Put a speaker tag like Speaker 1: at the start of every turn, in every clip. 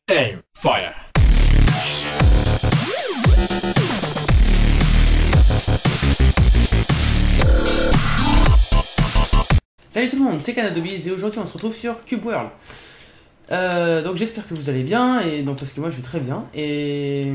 Speaker 1: Aim, fire.
Speaker 2: Salut tout le monde, c'est Canadobiz et aujourd'hui on se retrouve sur Cube World. Donc j'espère que vous allez bien, et donc parce que moi je vais très bien. Et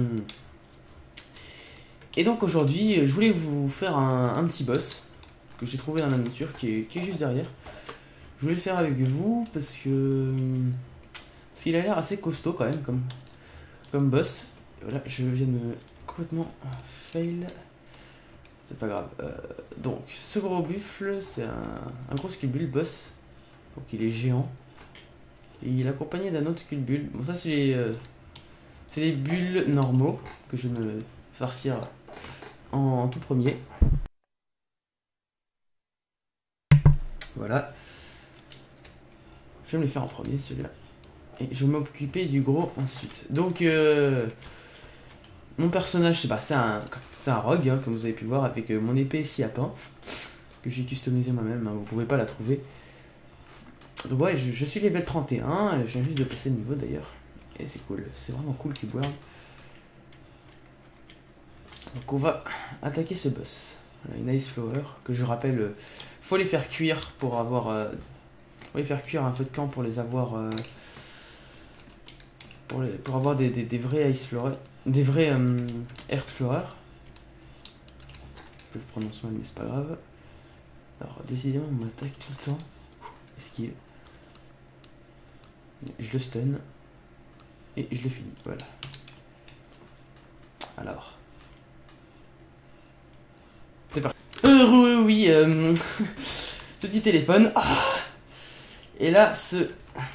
Speaker 2: donc aujourd'hui je voulais vous faire un petit boss que j'ai trouvé dans la nature qui est juste derrière. Je voulais le faire avec vous parce qu'il a l'air assez costaud quand même comme boss. Et voilà, je viens de me complètement fail. C'est pas grave. Donc, ce gros buffle, c'est un gros sculbule boss. Donc, il est géant. Et il est accompagné d'un autre sculbule. Bon, ça, c'est les bulles normaux que je vais me farcir en tout premier. Voilà. Je vais me les faire en premier, celui-là. Et je vais m'occuper du gros ensuite. Donc, mon personnage, c'est un rogue, hein, comme vous avez pu voir, avec mon épée scie à pain, que j'ai customisé moi-même, hein, vous pouvez pas la trouver. Donc ouais, je suis level 31, je viens juste de passer le niveau d'ailleurs. Et c'est cool, c'est vraiment cool Cube World. Donc on va attaquer ce boss. Voilà, une Ice Flower, que je rappelle, faut les faire cuire pour avoir... faut les faire cuire un feu de camp pour les avoir... pour avoir des vrais Ice Flower, des vrais Earth Flower. Je prononce mal mais c'est pas grave. Alors décidément on m'attaque tout le temps. Esquive. Je le stun. Et je le finis, voilà. Alors. C'est parti. Oui, petit téléphone. Ah, et là, ce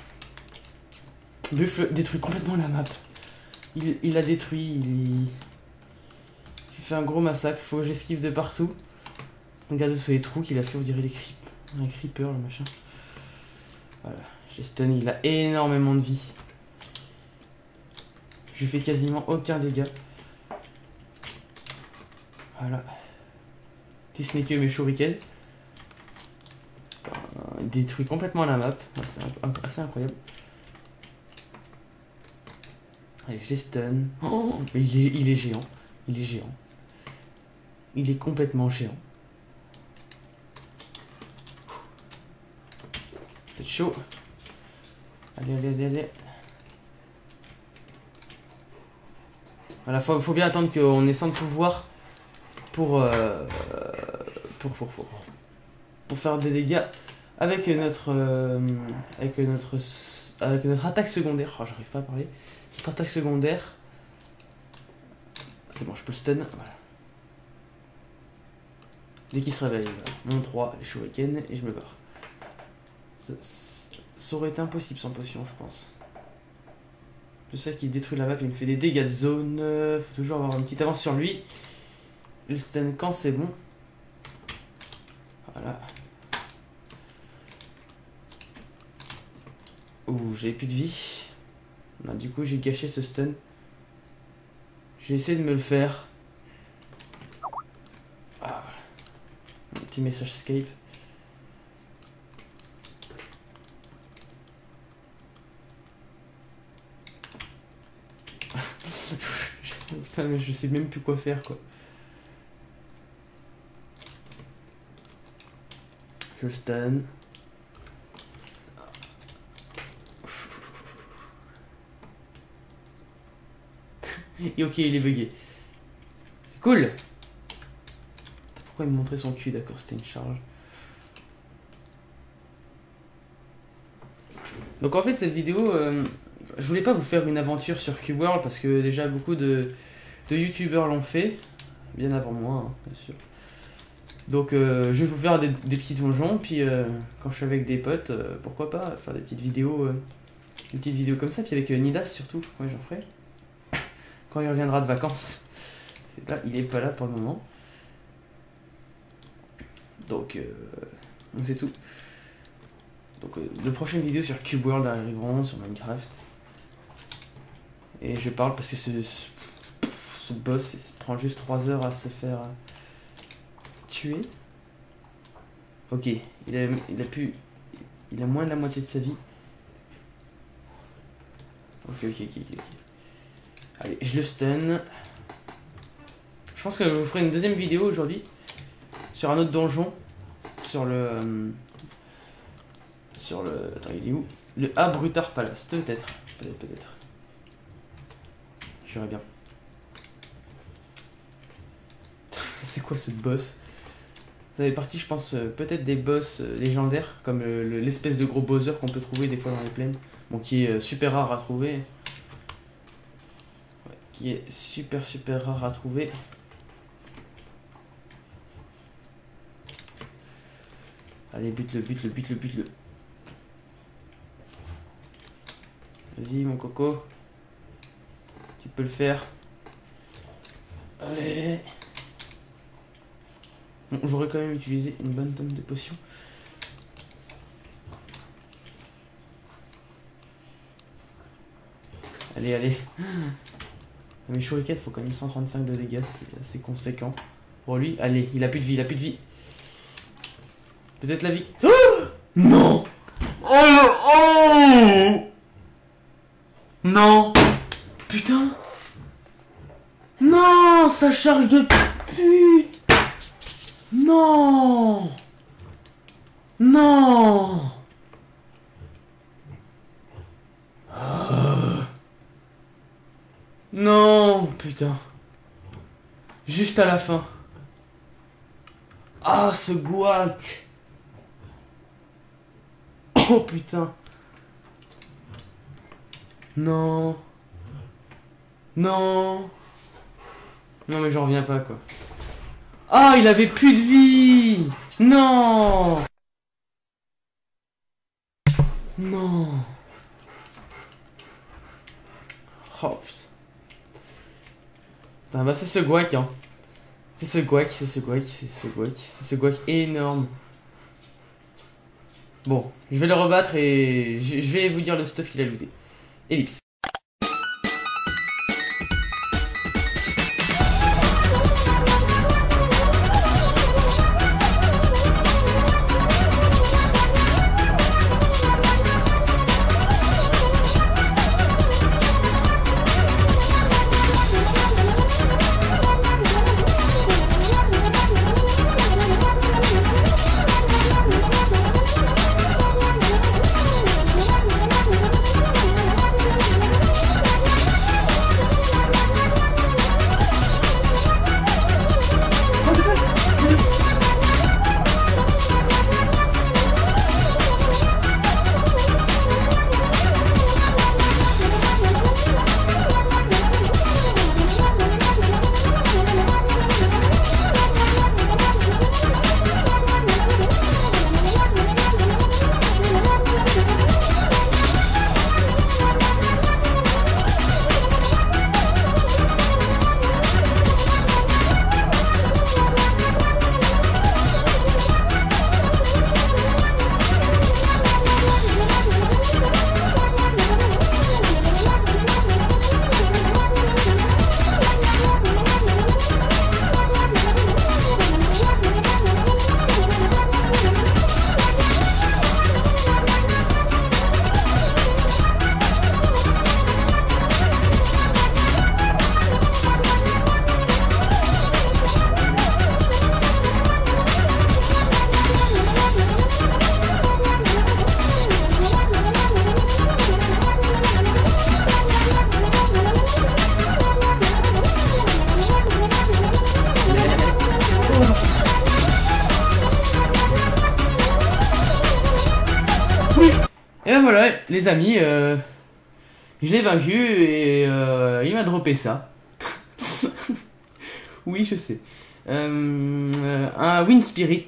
Speaker 2: buffle détruit complètement la map. Il a détruit, il fait un gros massacre. Il faut que j'esquive de partout. Regardez sur les trous qu'il a fait, on dirait des un creeper, le machin. Voilà, j'ai stun, il a énormément de vie. Je fais quasiment aucun dégât. Voilà. Si ce n'est que mes shurikens. Il détruit complètement la map. C'est assez incroyable. Allez, je les stun. Oh, mais il est géant. Il est géant. Il est complètement géant. C'est chaud. Allez, allez, allez, allez. Voilà, faut bien attendre qu'on ait 100 de pouvoir pour faire des dégâts avec notre attaque secondaire. Oh, j'arrive pas à parler. Notre attaque secondaire. C'est bon, je peux le stun. Voilà. Dès qu'il se réveille, voilà. Mon 3, les shurikens, et je me barre. Ça aurait été impossible sans potion, je pense. Je sais qu'il détruit la map, il me fait des dégâts de zone. Faut toujours avoir une petite avance sur lui. Le stun quand c'est bon. Voilà. Ouh, j'ai plus de vie. Non, du coup, j'ai gâché ce stun. J'ai essayé de me le faire. Ah, voilà. Un petit message escape. Putain, mais je sais même plus quoi faire, quoi. Je le stun. Et ok, il est bugué. C'est cool. Pourquoi il me montrait son cul? D'accord, c'était une charge. Donc en fait, cette vidéo, je voulais pas vous faire une aventure sur Cube World parce que déjà beaucoup de youtubeurs l'ont fait. Bien avant moi, hein, bien sûr. Donc je vais vous faire des petits donjons, puis quand je suis avec des potes, pourquoi pas faire des petites vidéos comme ça, puis avec Nidas surtout, ouais j'en ferai. Quand il reviendra de vacances. Là, il est pas là pour le moment. Donc c'est tout. Donc de prochaines vidéos sur Cube World arriveront, sur Minecraft. Et je parle parce que ce boss il prend juste 3 heures à se faire tuer. Ok, il a moins de la moitié de sa vie. Ok. Allez, je le stun. Je pense que je vous ferai une deuxième vidéo aujourd'hui sur un autre donjon. Sur le... Attends, il est où? Le Abrutar Palace, peut-être. Peut-être. Je verrai bien. C'est quoi ce boss? Ça fait partie, je pense, peut-être des boss légendaires, comme l'espèce de gros Bowser qu'on peut trouver des fois dans les plaines. Bon, qui est super rare à trouver. Ouais, qui est super rare à trouver. Allez, bute-le. Vas-y, mon coco. Tu peux le faire. Allez. Bon, j'aurais quand même utilisé une bonne tonne de potions. Allez. Mes shurikens, faut quand même 135 de dégâts, c'est assez conséquent. Pour lui, allez, il a plus de vie. Peut-être la vie. Oh non. Oh non. Putain. Non, ça charge de pute. Non. Non, putain. Juste à la fin. Ah, ce gouac. Oh, putain. Non, mais j'en reviens pas, quoi. Ah, il avait plus de vie. Non. Oh, putain. Putain, bah c'est ce gouac, hein. C'est ce gouac énorme. Bon, je vais le rebattre et je vais vous dire le stuff qu'il a looté. Ellipse. Et ben voilà, les amis, je l'ai vaincu et il m'a droppé ça. Oui, je sais. Un Wind Spirit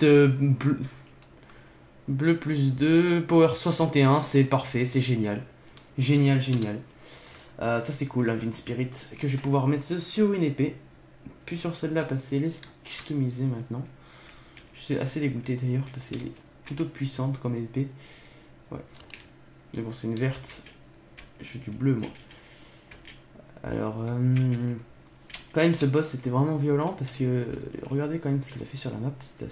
Speaker 2: bleu plus 2, Power 61, c'est parfait, c'est génial. Génial. Ça c'est cool, un Wind Spirit que je vais pouvoir mettre sur une épée. Plus sur celle-là parce qu'elle est customisée maintenant. Je suis assez dégoûté d'ailleurs parce qu'elle est plutôt puissante comme épée. Ouais. Mais bon, c'est une verte. J'ai du bleu, moi. Alors, quand même, ce boss, c'était vraiment violent parce que... regardez quand même ce qu'il a fait sur la map. C'était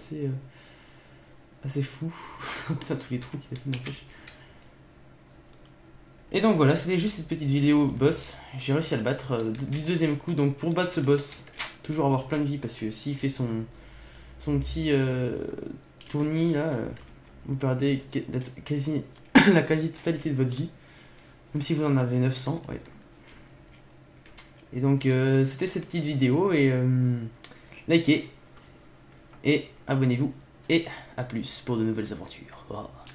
Speaker 2: assez fou. Putain, tous les trous qu'il a fait, n'empêche. Et donc voilà, c'était juste cette petite vidéo boss. J'ai réussi à le battre du deuxième coup. Donc pour battre ce boss, toujours avoir plein de vie, parce que s'il fait son petit tournis là, vous perdez la quasi-totalité de votre vie. Même si vous en avez 900, ouais. Et donc c'était cette petite vidéo, et likez, et abonnez-vous, et à plus pour de nouvelles aventures. Oh.